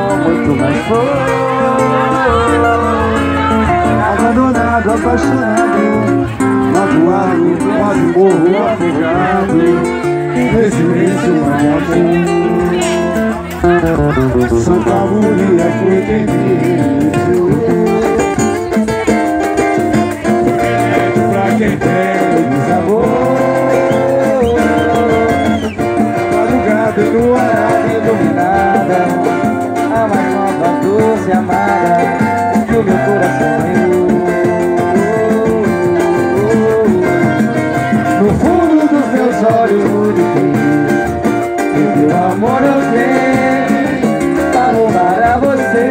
muito mais forte. Abandonado, apaixonado, magoado, quase morro afogado nesse imenso mar de amor. Santa Maria foi quem me revelou. Pra quem tem desabor, madrugada no ar iluminada, A mais nova, doce, amada que o meu coração ganhou. no fundo dos meus olhos pude ver que meu amor eu tenho Pra louvar a você.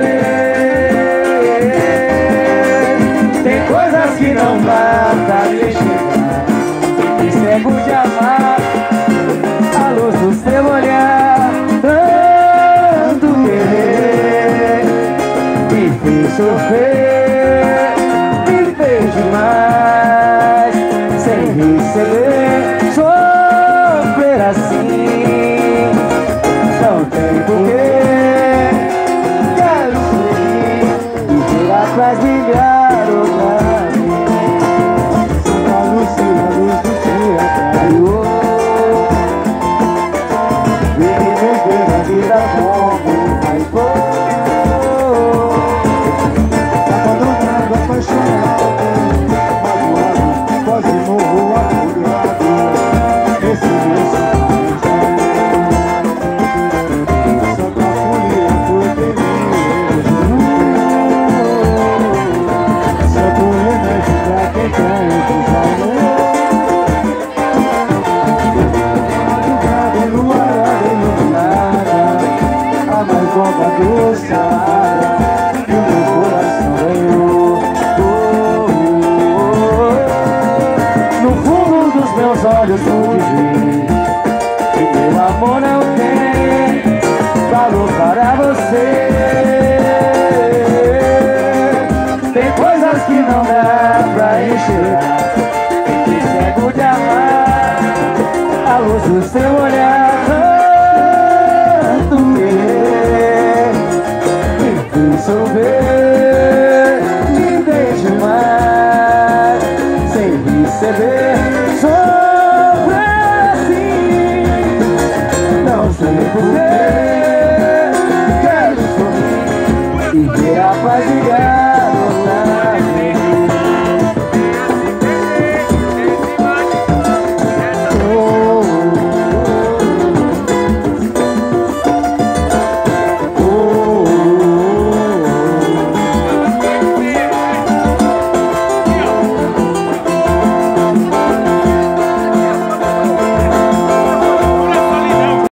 tem coisas que não dá pra me enxergar. Me cego de amar a luz do seu olhar. Tanto querer Me fez sofrer, me fez demais, sem receber, sofrer assim. Não tem porquê, quero seguir e ver atrás brilhar outra vez. a luz do dia clareou. Vive viver a vida como mais for. Abandonado, apaixonado, magoado, quase morro afogado nesse imenso mar de amor. Santa Maria foi quem me revelou. Santo remédio pra quem tem desamor. Madrugada enluarada, iluminada, a mais nova doce amada que o meu coração ganhou. No fundo dos meus olhos pude ver que meu amor não tem valor para você. Tem coisas que não dá pra enxergar. Me cego de amar a luz do seu olhar. Tanto querer me fez sofrer.